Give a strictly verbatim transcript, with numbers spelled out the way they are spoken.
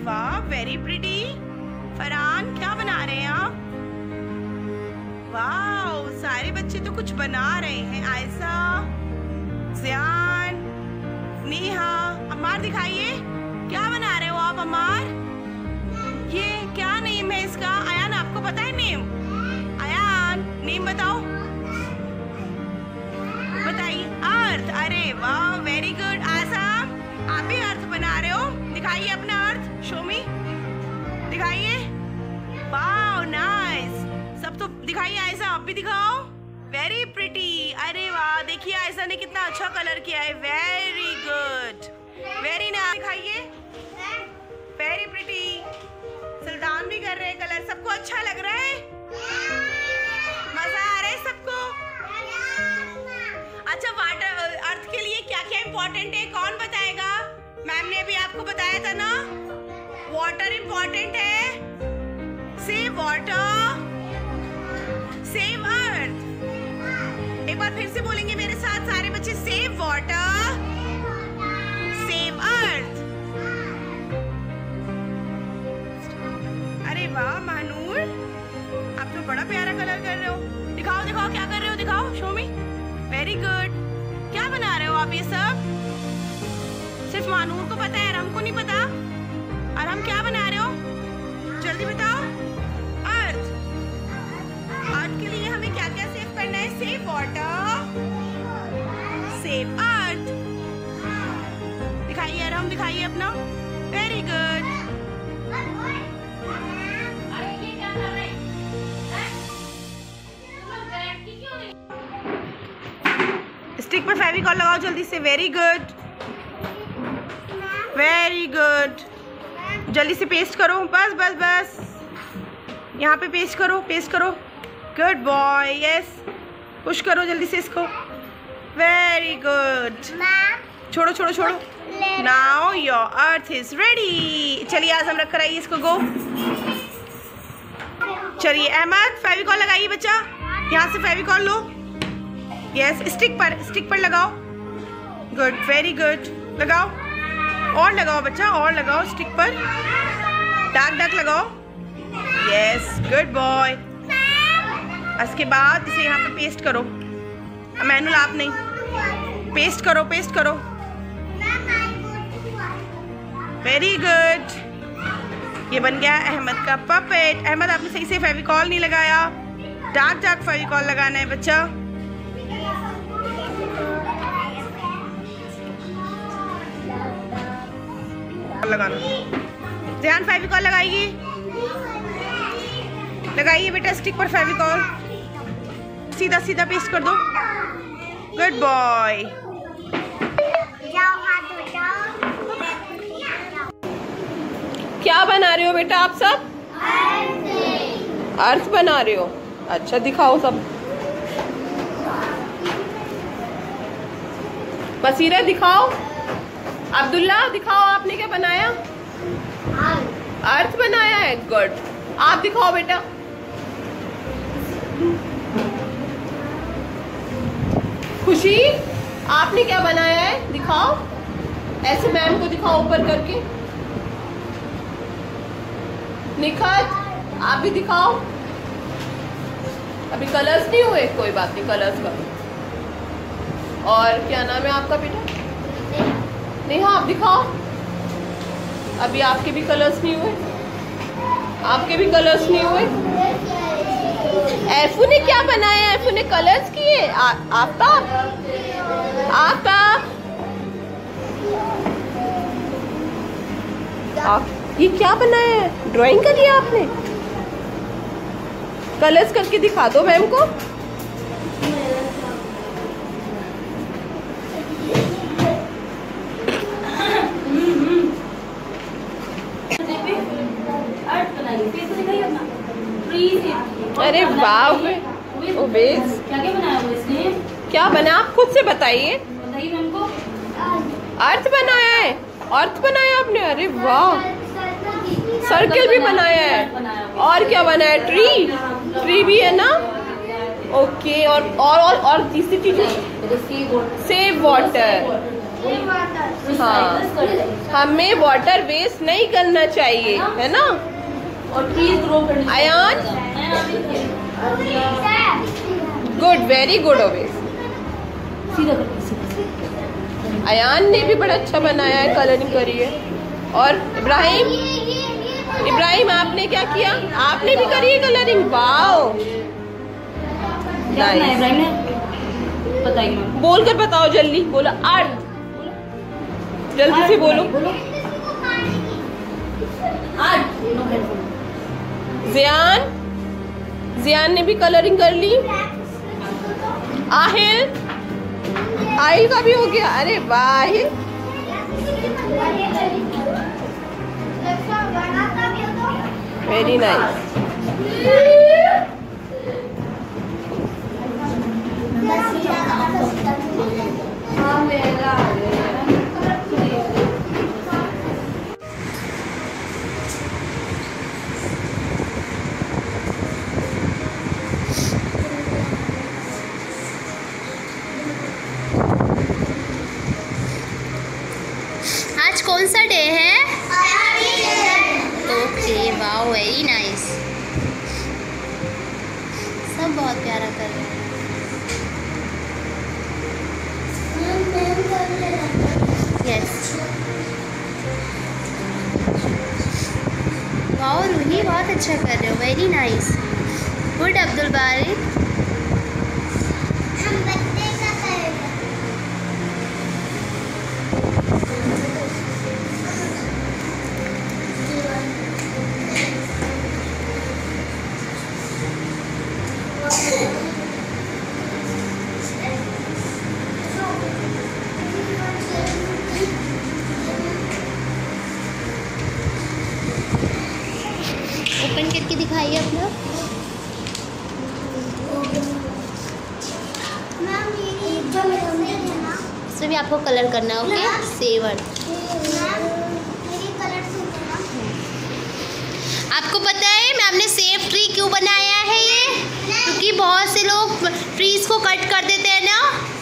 वाह, very pretty. Farhan क्या बना रहे हैं आप? वाह, सारे बच्चे तो कुछ बना रहे हैं। आयशा, ज़ियान, नेहा, अम्मार दिखाइए क्या बना रहे हो आप? अम्मार, ये क्या नेम है इसका? अयान, आपको पता है नेम? अयान, नेम बताओ, बताइए। अर्थ। अरे वाह, वेरी गुड। आसाम, आप भी अर्थ बना रहे हो? दिखाइए अपना अर्थ, शो मी, दिखाइए। वाह, नाइस। सब तो दिखाइए। आयशा, आप भी दिखाओ। Very pretty. अरे वाह, देखिए आयशा ने कितना अच्छा कलर किया है। Very good, very nice. दिखाइए, वेरी प्रिटी। सुल्तान भी कर रहे हैं कलर। सबको अच्छा लग रहा है? मजा आ रहा है सबको? अच्छा, वाटर अर्थ के लिए क्या क्या इम्पोर्टेंट है, कौन बताएगा? मैम ने अभी आपको बताया था ना, वाटर इम्पोर्टेंट है। Save water, save earth. एक बार फिर से बोलेंगे मेरे साथ सारे बच्चे, सेव वाटर, सेव अर्थ। अरे वाह महानूर, आप तो बड़ा प्यारा कलर कर रहे हो। दिखाओ दिखाओ क्या कर रहे हो, दिखाओ, शो मी। Very good. क्या बना रहे हो आप? ये सब सिर्फ महानूर को पता है और हमको नहीं पता। और हम क्या बना रहे हो, जल्दी बताओ। अर्थ। अर्थ के लिए हमें क्या क्या सेव करना है? Save water, save earth. दिखाइए हम, दिखाइए अपना। Very good. स्टिक पर फेविकॉल लगाओ जल्दी से। Very good, very good. जल्दी से पेस्ट करो, बस बस बस, यहाँ पे पेस्ट करो, पेस्ट करो। गुड बॉय, यस, पुश करो जल्दी से इसको। Very good. छोड़ो छोड़ो छोड़ो। Now your earth is ready. चलिए आज हम रख कर आइए इसको। गो। चलिए अहमद, फेविकॉल लगाइए बच्चा, यहाँ से फेविकॉल लो। यस, स्टिक पर, स्टिक पर लगाओ। Good, very good. लगाओ, और लगाओ बच्चा, और लगाओ स्टिक पर। डार्क डार्क लगाओ। Yes, good boy. इसके बाद इसे यहाँ पे पेस्ट करो। मैनुअल आप नहीं, पेस्ट करो, पेस्ट करो। Very good. ये बन गया अहमद का पपेट। अहमद, आपने सही से फेविकॉल नहीं लगाया। डार्क डार्क फेविकॉल लगाना है बच्चा। लगाना। ध्यान, फेविकॉल लगाइए, लगाइए बेटा स्टिक पर फेविकॉल। सीधा सीधा पेस्ट कर दो। Good boy. क्या बना रहे हो बेटा आप सब? अर्थ बना रहे हो? अच्छा, दिखाओ सब। बसीरा दिखाओ। अब्दुल्ला दिखाओ, आपने क्या बनाया? अर्थ बनाया है। गुड। आप दिखाओ बेटा। खुशी, आपने क्या बनाया है? दिखाओ, ऐसे मैम को दिखाओ ऊपर करके। निखत, आप भी दिखाओ। अभी कलर्स नहीं हुए, कोई बात नहीं, कलर्स करो। और क्या नाम है आपका बेटा? नेहा, आप दिखाओ। अभी आपके भी कलर्स नहीं हुए, आपके भी कलर्स नहीं हुए। एफू ने क्या बनाया? एफू ने कलर्स किए। आफ्ताब, आफ्ताब, ये क्या बनाया है? ड्राइंग करी है आपने? कलर्स करके दिखा दो मैम को। अरे वाह, ओबेस, क्या क्या बनाया वो इसने? क्या बना? आप खुद से बताइए। बताइए मैम को। अर्थ बनाया है। अर्थ बनाया आपने? अरे वाह, सर्किल भी बनाया है। और क्या बनाया? ट्री, ट्री भी है ना? ओके। और और और, और तीसरी चीज सेव वाटर। हाँ, हमें वाटर वेस्ट नहीं करना चाहिए, है ना? और ट्रीज ग्रो करने। Ayaan, good, very good Owais. सीधा कर। अयान ने भी बड़ा अच्छा बनाया है, कलरिंग करी है। और इब्राहिम, इब्राहिम आपने क्या किया? आपने भी करी है कलरिंग। Wow, nice. इब्राहिम ने बताइए, बोल कर बताओ, जल्दी बोलो। अर्थ, जल्दी से बोलो। जियान, जियान ने भी कलरिंग कर ली। आहिल, आहिल का भी हो गया। अरे वाह आहिल, वेरी नाइस। आज कौन सा डे है? Okay, wow, very nice. सब बहुत प्यारा कर रहे हैं। यस, वाओ रूही, बहुत अच्छा कर रहे हो, वेरी नाइस, गुड अब्दुल बारी। ओपन करके दिखाइए अपना। इसमें भी आपको कलर करना है, ओके? सेवर। आपको पता है मैम ने सेफ ट्री क्यों बनाया है ये? क्योंकि बहुत से लोग ट्रीज को कट कर देते हैं ना,